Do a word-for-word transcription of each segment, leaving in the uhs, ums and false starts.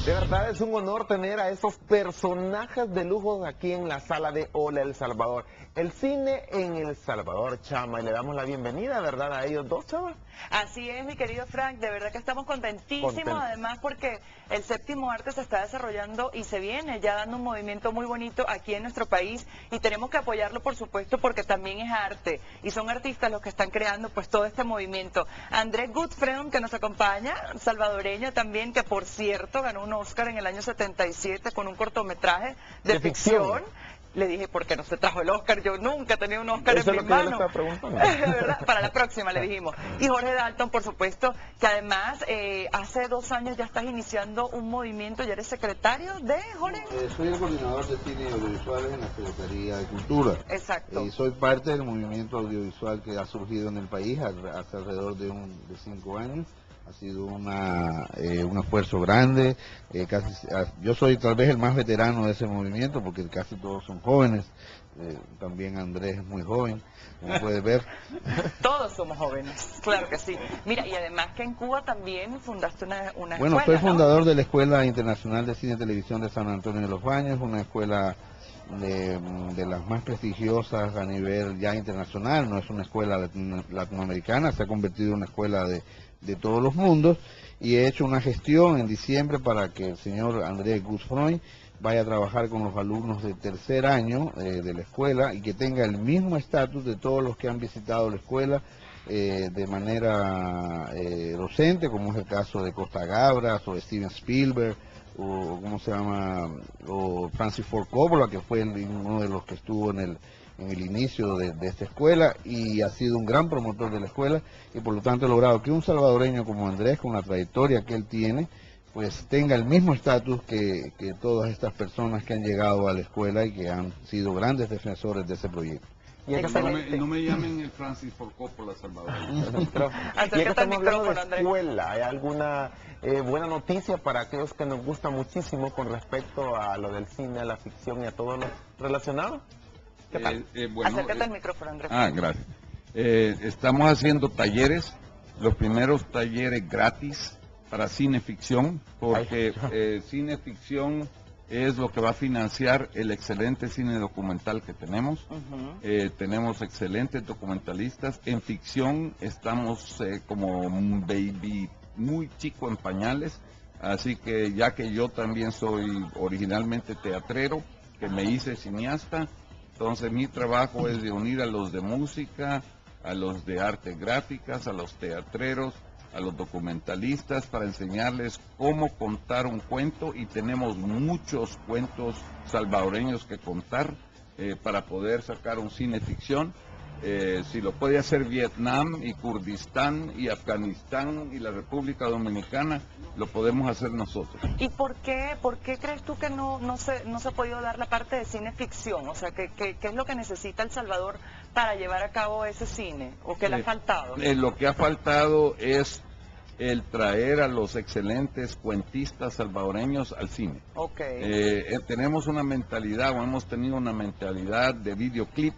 De verdad es un honor tener a esos personajes de lujo aquí en la sala de Hola El Salvador. El cine en El Salvador, Chama, y le damos la bienvenida, ¿verdad?, a ellos dos, Chama. Así es, mi querido Frank, de verdad que estamos contentísimos, Contento. además porque el séptimo arte se está desarrollando y se viene ya dando un movimiento muy bonito aquí en nuestro país y tenemos que apoyarlo, por supuesto, porque también es arte y son artistas los que están creando pues todo este movimiento. Andrés Gutfreund, que nos acompaña, salvadoreño también, que por cierto ganó un Oscar en el año setenta y siete con un cortometraje de, De ficción. ficción. Le dije, ¿por qué no se trajo el Oscar? Yo nunca he tenido un Oscar Eso en es mis lo que yo le manos. estaba preguntando. ¿Verdad? Para la próxima, le dijimos. Y Jorge Dalton, por supuesto, que además eh, hace dos años ya estás iniciando un movimiento, ya eres secretario de, Jorge. Eh, soy el coordinador de cine y audiovisuales en la Secretaría de Cultura. Exacto. Y soy parte del movimiento audiovisual que ha surgido en el país hace alrededor de, un, de cinco años. Ha sido una, eh, un esfuerzo grande. Eh, casi, yo soy tal vez el más veterano de ese movimiento porque casi todos son jóvenes. Eh, también Andrés es muy joven, como puedes ver. Todos somos jóvenes, claro que sí. Mira, y además que en Cuba también fundaste una, una Bueno, escuela, soy ¿no? fundador de la Escuela Internacional de Cine y Televisión de San Antonio de los Baños, una escuela de, de las más prestigiosas a nivel ya internacional. No es una escuela latino, latinoamericana, se ha convertido en una escuela de, de todos los mundos, y he hecho una gestión en diciembre para que el señor Andrés Gutfreund vaya a trabajar con los alumnos de tercer año eh, de la escuela y que tenga el mismo estatus de todos los que han visitado la escuela eh, de manera eh, docente, como es el caso de Costa Gabras o de Steven Spielberg o cómo se llama, o Francis Ford Coppola, que fue el, uno de los que estuvo en el en el inicio de, de esta escuela y ha sido un gran promotor de la escuela, y por lo tanto he logrado que un salvadoreño como Andrés, con la trayectoria que él tiene, pues tenga el mismo estatus que, que todas estas personas que han llegado a la escuela y que han sido grandes defensores de ese proyecto. Y es que No estamos, me, no me llamen el Francis Ford Coppola Salvador. pero- y es que Acércate al estamos hablando de micrófono, Andrés. escuela. ¿Hay alguna eh, buena noticia para aquellos que nos gusta muchísimo con respecto a lo del cine, a la ficción y a todo lo relacionado? ¿Qué tal? Eh, eh, bueno, Acércate eh, al micrófono, Andrés. Ah, gracias. Eh, estamos haciendo talleres, los primeros talleres gratis para cineficción, porque eh, cineficción es lo que va a financiar el excelente cine documental que tenemos. Uh-huh. Eh, tenemos excelentes documentalistas. En ficción estamos eh, como un baby muy chico en pañales, así que ya que yo también soy originalmente teatrero, que me hice cineasta, entonces mi trabajo es de unir a los de música, a los de artes gráficas, a los teatreros, a los documentalistas, para enseñarles cómo contar un cuento, y tenemos muchos cuentos salvadoreños que contar eh, para poder sacar un cine ficción. Eh, si lo puede hacer Vietnam y Kurdistán y Afganistán y la República Dominicana, lo podemos hacer nosotros. ¿Y por qué, por qué crees tú que no, no, se, no se ha podido dar la parte de cine ficción? O sea, ¿qué, qué, qué es lo que necesita El Salvador para llevar a cabo ese cine? ¿O qué le ha Eh, faltado? eh, lo que ha faltado es el traer a los excelentes cuentistas salvadoreños al cine. Ok. Eh, eh, tenemos una mentalidad, o hemos tenido una mentalidad de videoclip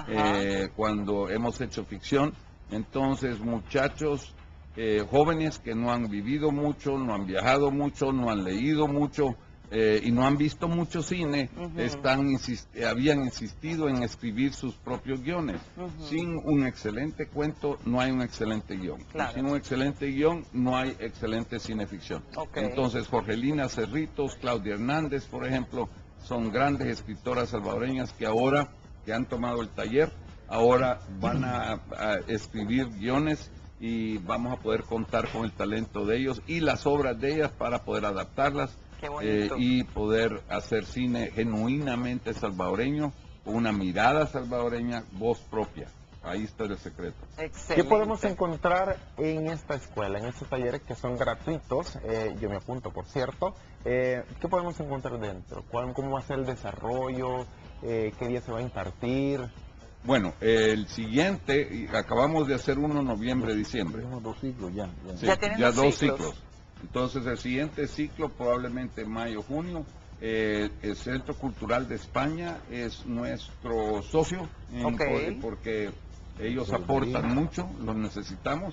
eh, cuando hemos hecho ficción. Entonces, muchachos eh, jóvenes que no han vivido mucho, no han viajado mucho, no han leído mucho eh, y no han visto mucho cine, Uh-huh. están insist habían insistido en escribir sus propios guiones. Uh-huh. Sin un excelente cuento no hay un excelente guión. Claro. Y sin un excelente guión no hay excelente cineficción. Okay. Entonces, Jorgelina Cerritos, Claudia Hernández, por ejemplo, son grandes escritoras salvadoreñas que ahora, que han tomado el taller, ahora van a, a escribir guiones, y vamos a poder contar con el talento de ellos y las obras de ellas para poder adaptarlas. Qué Eh, bonito. y poder hacer cine genuinamente salvadoreño, con una mirada salvadoreña, voz propia. Ahí está el secreto. Excelente. ¿Qué podemos encontrar en esta escuela, en estos talleres que son gratuitos? Eh, yo me apunto, por cierto. Eh, ¿Qué podemos encontrar dentro? ¿Cuál, ¿Cómo va a ser el desarrollo? Eh, ¿Qué día se va a impartir? Bueno, el siguiente, y acabamos de hacer uno en noviembre, diciembre. Tenemos dos ciclos ya. ya. Sí, Ya tienen ya dos dos ciclos. ciclos. Entonces, el siguiente ciclo, probablemente mayo, junio, eh, el Centro Cultural de España es nuestro socio, en- Ok. por- porque ellos aportan mucho, los necesitamos,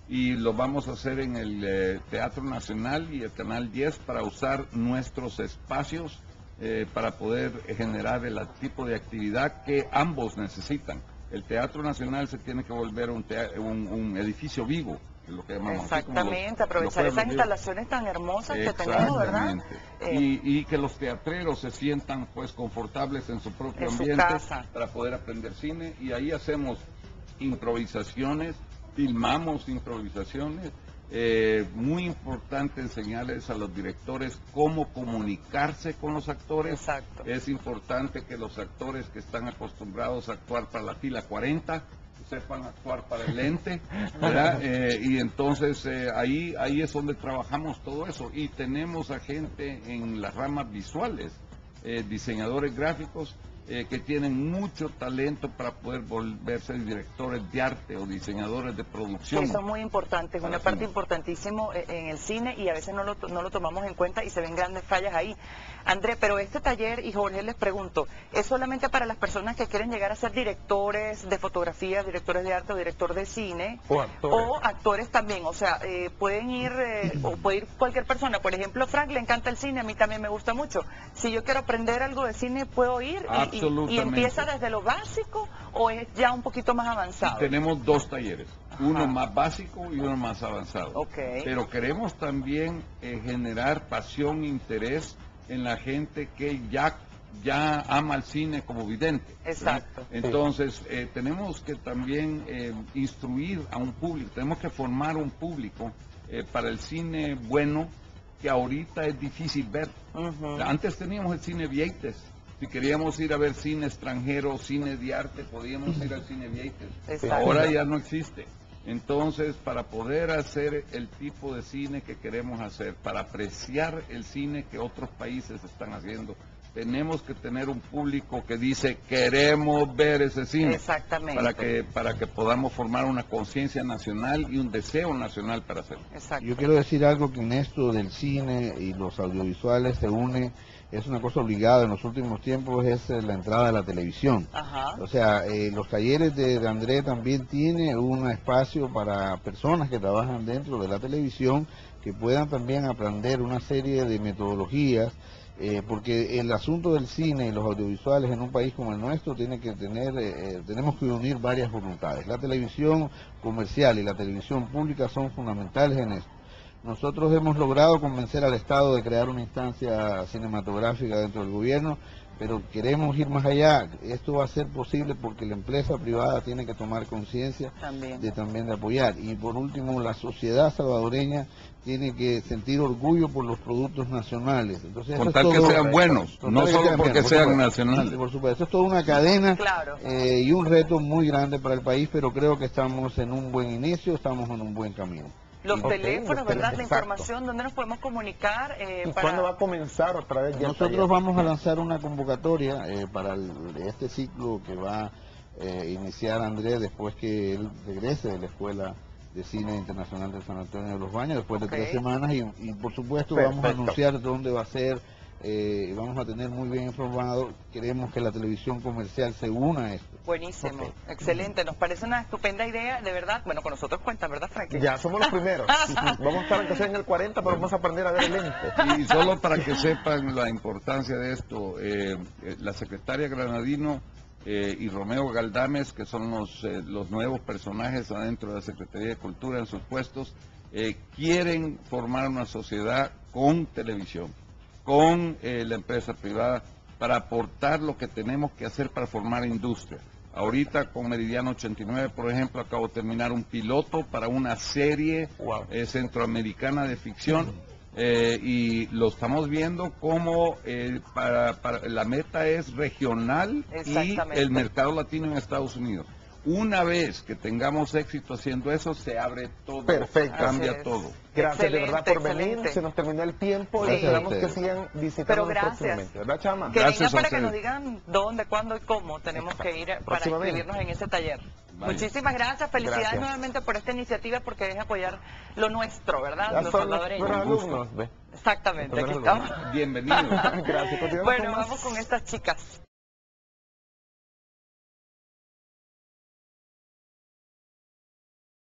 y lo vamos a hacer en el eh, Teatro Nacional y el Canal diez para usar nuestros espacios eh, para poder generar el tipo de actividad que ambos necesitan. El Teatro Nacional se tiene que volver un, un, un edificio vivo, que es lo que llamamos. Exactamente, los, aprovechar los esas vivos. instalaciones tan hermosas que tenemos, ¿verdad? Eh, y, y que los teatreros se sientan pues confortables en su propio en ambiente su casa. para poder aprender cine, y ahí hacemos improvisaciones, filmamos improvisaciones. Eh, muy importante enseñarles a los directores cómo comunicarse con los actores. Exacto. Es importante que los actores que están acostumbrados a actuar para la fila cuarenta sepan actuar para el lente, ¿verdad? Eh, y entonces eh, ahí, ahí es donde trabajamos todo eso, y tenemos a gente en las ramas visuales, eh, diseñadores gráficos, Eh, que tienen mucho talento para poder volverse directores de arte o diseñadores de producción. Eso es muy importante, es una parte importantísima en el cine, y a veces no lo, no lo tomamos en cuenta y se ven grandes fallas ahí. André, pero este taller, y Jorge, les pregunto, ¿es solamente para las personas que quieren llegar a ser directores de fotografía, directores de arte o director de cine? O actores. O actores también, o sea, eh, pueden ir, eh, o puede ir cualquier persona. Por ejemplo, Frank le encanta el cine, a mí también me gusta mucho. Si yo quiero aprender algo de cine, ¿puedo ir? Y, y, ¿Y empieza desde lo básico o es ya un poquito más avanzado? Tenemos dos talleres, Ajá. uno más básico y uno más avanzado. Okay. Pero queremos también eh, generar pasión e interés en la gente que ya, ya ama el cine como vidente. Exacto. ¿Sí? Entonces, eh, tenemos que también eh, instruir a un público, tenemos que formar un público eh, para el cine bueno, que ahorita es difícil ver. Uh-huh. Antes teníamos el cine Vieites. Si queríamos ir a ver cine extranjero, cine de arte, podíamos ir al cine Vieites. Ahora ya no existe. Entonces, para poder hacer el tipo de cine que queremos hacer, para apreciar el cine que otros países están haciendo, tenemos que tener un público que dice, queremos ver ese cine. Exactamente. Para que, para que podamos formar una conciencia nacional y un deseo nacional para hacerlo. Exacto. Yo quiero decir algo que en esto del cine y los audiovisuales se une. Es una cosa obligada en los últimos tiempos, es la entrada a la televisión. Ajá. O sea, eh, los talleres de, de André también tiene un espacio para personas que trabajan dentro de la televisión, que puedan también aprender una serie de metodologías, eh, porque el asunto del cine y los audiovisuales en un país como el nuestro tiene que tener, eh, tenemos que unir varias voluntades. La televisión comercial y la televisión pública son fundamentales en esto. Nosotros hemos logrado convencer al Estado de crear una instancia cinematográfica dentro del gobierno, pero queremos ir más allá. Esto va a ser posible porque la empresa privada tiene que tomar conciencia de también de apoyar. Y por último, la sociedad salvadoreña tiene que sentir orgullo por los productos nacionales. Entonces, con tal que sean buenos, no solo porque sean nacionales. Por supuesto, esto es toda una cadena, claro. eh, y un reto muy grande para el país, pero creo que estamos en un buen inicio, estamos en un buen camino. Los okay, teléfonos, los ¿verdad? teléfonos, La información, ¿dónde nos podemos comunicar? Eh, ¿Y para... cuándo va a comenzar otra vez? Ya Nosotros vamos a lanzar una convocatoria eh, para el, este ciclo que va a eh, iniciar Andrés después que él regrese de la Escuela de Cine Internacional de San Antonio de los Baños, después de okay. tres semanas, y, y por supuesto Perfecto. vamos a anunciar dónde va a ser. Eh, vamos a tener muy bien informado. Queremos que la televisión comercial se una a esto. Buenísimo, okay. excelente, nos parece una estupenda idea, de verdad. Bueno, con nosotros cuentan, ¿verdad, Frankie? Ya somos los primeros. Vamos a estar aunque sea en el cuarenta, pero vamos a aprender a ver el lente. Y solo para que sepan la importancia de esto, eh, la secretaria Granadino eh, y Romeo Galdames, que son los, eh, los nuevos personajes adentro de la Secretaría de Cultura en sus puestos, eh, quieren formar una sociedad con televisión, con eh, la empresa privada, para aportar lo que tenemos que hacer para formar industria. Ahorita con Meridiano ochenta y nueve, por ejemplo, acabo de terminar un piloto para una serie wow. eh, centroamericana de ficción, eh, y lo estamos viendo como eh, para, para, la meta es regional y el mercado latino en Estados Unidos. Una vez que tengamos éxito haciendo eso, se abre todo, Perfecto. cambia todo. Gracias excelente, de verdad por excelente. venir, se nos terminó el tiempo sí. y esperamos que sigan visitando próximamente, ¿verdad, Chama? Que gracias vengan para que nos digan dónde, cuándo y cómo tenemos que ir para inscribirnos en ese taller. Vaya. Muchísimas gracias, felicidades gracias. nuevamente por esta iniciativa, porque es apoyar lo nuestro, ¿verdad? Ya los son los alumnos, ¿ve? Exactamente, aquí estamos. Bienvenidos. Gracias. Bueno, vamos con estas chicas.